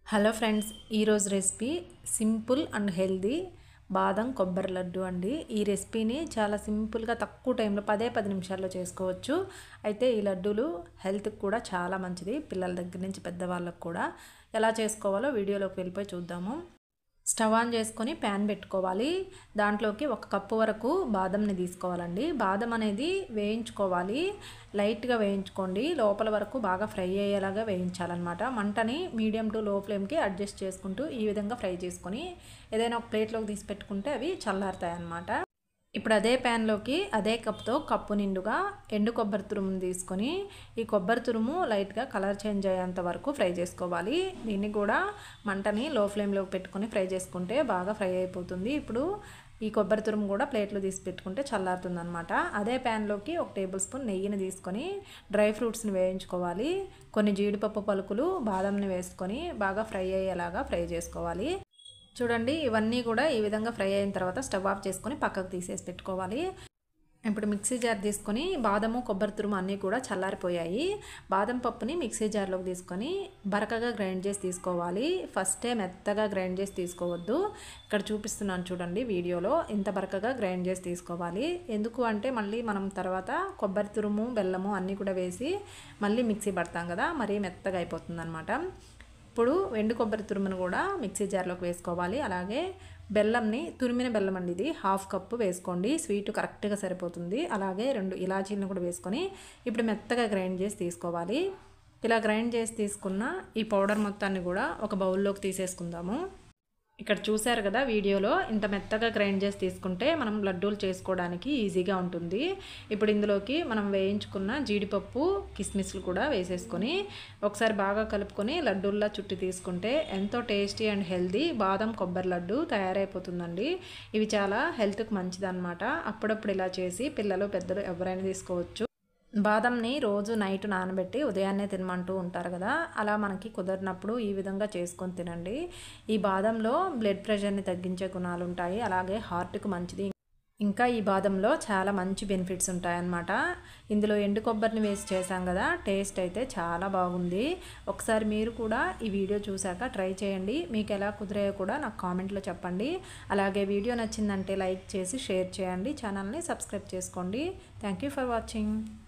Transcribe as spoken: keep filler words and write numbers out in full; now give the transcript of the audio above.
Hello friends, ఈరోజు recipe simple and healthy బాదం కొబ్బరి లడ్డు అండి. ఈ రెసిపీని చాలా సింపుల్గా తక్కువ టైంలో పదే పది నిమిషాల్లో చేసుకోవచ్చు. అయితే ఈ లడ్డూలు హెల్త్కి కూడా చాలా మంచిది. పిల్లల దగ్గర నుంచి పెద్దవాళ్ళకు కూడా. ఎలా చేసుకోవాలో వీడియోలోకి వెళ్ళిపోయి చూద్దాము. స్టవ్ ఆన్ చేసుకొని ప్యాన్ పెట్టుకోవాలి. దాంట్లోకి ఒక కప్పు వరకు బాదంని తీసుకోవాలండి. బాదం అనేది వేయించుకోవాలి, లైట్గా వేయించుకోండి. లోపల వరకు బాగా ఫ్రై అయ్యేలాగా వేయించాలన్నమాట. మంటని మీడియం టు లో ఫ్లేమ్కి అడ్జస్ట్ చేసుకుంటూ ఈ విధంగా ఫ్రై చేసుకొని ఏదైనా ఒక ప్లేట్లోకి తీసి పెట్టుకుంటే అవి చల్లారుతాయి అన్నమాట. ఇప్పుడు అదే ప్యాన్లోకి అదే కప్తో కప్పు నిండుగా ఎండు కొబ్బరి తురుమును తీసుకొని ఈ కొబ్బరి తురుము లైట్గా కలర్ చేంజ్ అయ్యేంత వరకు ఫ్రై చేసుకోవాలి. దీన్ని కూడా మంటని లో ఫ్లేమ్లో పెట్టుకొని ఫ్రై చేసుకుంటే బాగా ఫ్రై అయిపోతుంది. ఇప్పుడు ఈ కొబ్బరి తురుము కూడా ప్లేట్లో తీసి పెట్టుకుంటే చల్లారుతుంది అనమాట. అదే ప్యాన్లోకి ఒక టేబుల్ స్పూన్ నెయ్యిని తీసుకొని డ్రై ఫ్రూట్స్ని వేయించుకోవాలి. కొన్ని జీడిపప్పు పలుకులు బాదంని వేసుకొని బాగా ఫ్రై అయ్యేలాగా ఫ్రై చేసుకోవాలి. చూడండి, ఇవన్నీ కూడా ఈ విధంగా ఫ్రై అయిన తర్వాత స్టవ్ ఆఫ్ చేసుకొని పక్కకు తీసేసి పెట్టుకోవాలి. ఇప్పుడు మిక్సీ జార్ తీసుకొని బాదము కొబ్బరి తురుము అన్నీ కూడా చల్లారిపోయాయి. బాదం పప్పుని మిక్సీ జార్లోకి తీసుకొని బరకగా గ్రైండ్ చేసి తీసుకోవాలి. ఫస్టే మెత్తగా గ్రైండ్ చేసి తీసుకోవద్దు. ఇక్కడ చూపిస్తున్నాను చూడండి వీడియోలో, ఇంత బరకగా గ్రైండ్ చేసి తీసుకోవాలి. ఎందుకు అంటే మళ్ళీ మనం తర్వాత కొబ్బరి తురుము బెల్లము అన్నీ కూడా వేసి మళ్ళీ మిక్సీ పడతాం కదా, మరీ మెత్తగా అయిపోతుంది అనమాట. ఇప్పుడు ఎండు కొబ్బరి తురుమును కూడా మిక్సీ జార్లోకి వేసుకోవాలి. అలాగే బెల్లంని, తురిమిన బెల్లం అండి ఇది, హాఫ్ కప్పు వేసుకోండి. స్వీట్ కరెక్ట్గా సరిపోతుంది. అలాగే రెండు ఇలాచీలను కూడా వేసుకొని ఇప్పుడు మెత్తగా గ్రైండ్ చేసి తీసుకోవాలి. ఇలా గ్రైండ్ చేసి తీసుకున్న ఈ పౌడర్ మొత్తాన్ని కూడా ఒక బౌల్లోకి తీసేసుకుందాము. ఇక్కడ చూశారు కదా వీడియోలో, ఇంత మెత్తగా గ్రైండ్ చేసి తీసుకుంటే మనం లడ్డూలు చేసుకోవడానికి ఈజీగా ఉంటుంది. ఇప్పుడు ఇందులోకి మనం వేయించుకున్న జీడిపప్పు కిస్మిస్లు కూడా వేసేసుకొని ఒకసారి బాగా కలుపుకొని లడ్డూల్లా చుట్టి తీసుకుంటే ఎంతో టేస్టీ అండ్ హెల్దీ బాదం కొబ్బరి లడ్డు తయారైపోతుందండి. ఇవి చాలా హెల్త్కి మంచిదన్నమాట. అప్పుడప్పుడు ఇలా చేసి పిల్లలు పెద్దలు ఎవరైనా తీసుకోవచ్చు. బాదంని రోజు నైట్ నానబెట్టి ఉదయాన్నే తినమంటూ ఉంటారు కదా, అలా మనకి కుదరినప్పుడు ఈ విధంగా చేసుకొని తినండి. ఈ బాదంలో బ్లడ్ ప్రెషర్ని తగ్గించే గుణాలు ఉంటాయి, అలాగే హార్ట్కి మంచిది. ఇంకా ఈ బాదంలో చాలా మంచి బెనిఫిట్స్ ఉంటాయన్నమాట. ఇందులో ఎండు కొబ్బరిని వేసి చేసాం కదా, టేస్ట్ అయితే చాలా బాగుంది. ఒకసారి మీరు కూడా ఈ వీడియో చూశాక ట్రై చేయండి. మీకు ఎలా కుదిరాయో కూడా నాకు కామెంట్లో చెప్పండి. అలాగే వీడియో నచ్చిందంటే లైక్ చేసి షేర్ చేయండి. ఛానల్ని సబ్స్క్రైబ్ చేసుకోండి. Thank you for watching.